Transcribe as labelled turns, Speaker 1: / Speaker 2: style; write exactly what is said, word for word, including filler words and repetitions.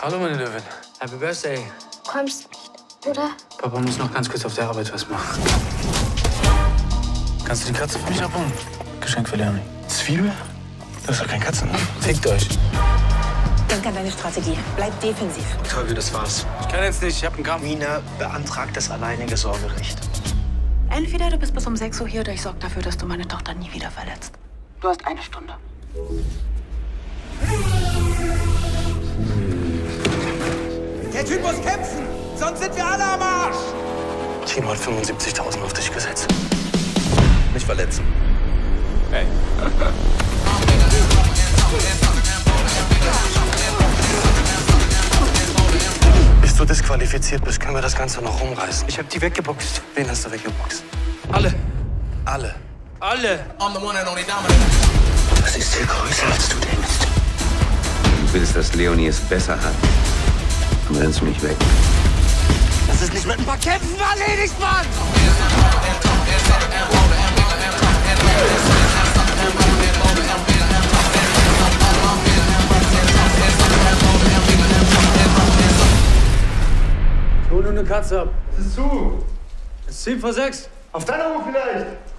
Speaker 1: Hallo, meine Löwin. Happy Birthday.
Speaker 2: Du kommst nicht, oder?
Speaker 1: Papa muss noch ganz kurz auf der Arbeit was machen. Kannst du die Katze für mich abholen? Geschenk für Leonie. Zwiebel? Das ist doch kein Katzenname. Fickt euch.
Speaker 3: Denk an deine Strategie. Bleib defensiv.
Speaker 1: Toll, wie das war's. Ich kann jetzt nicht, ich hab einen Kampf.
Speaker 4: Mina beantragt das alleinige Sorgerecht.
Speaker 3: Entweder du bist bis um sechs Uhr hier oder ich sorge dafür, dass du meine Tochter nie wieder verletzt. Du hast eine Stunde.
Speaker 5: Der Typ muss kämpfen, sonst sind wir alle am Arsch.
Speaker 1: Timo hat fünfundsiebzigtausend auf dich gesetzt.
Speaker 5: Nicht verletzen.
Speaker 1: Hey. Bis du disqualifiziert bist, können wir das Ganze noch rumreißen. Ich hab die weggeboxt. Wen hast du weggeboxt? Alle. Alle. Alle.
Speaker 4: Das ist viel größer, als du denkst.
Speaker 6: Du willst, dass Leonie es besser hat. Dann rennst du mich weg.
Speaker 5: Das ist nicht mit ein paar Kämpfen erledigt, Mann!
Speaker 1: Ich hol nur eine Katze ab.
Speaker 5: Es ist zu.
Speaker 1: Es ist zehn vor sechs.
Speaker 5: Auf deiner Uhr vielleicht.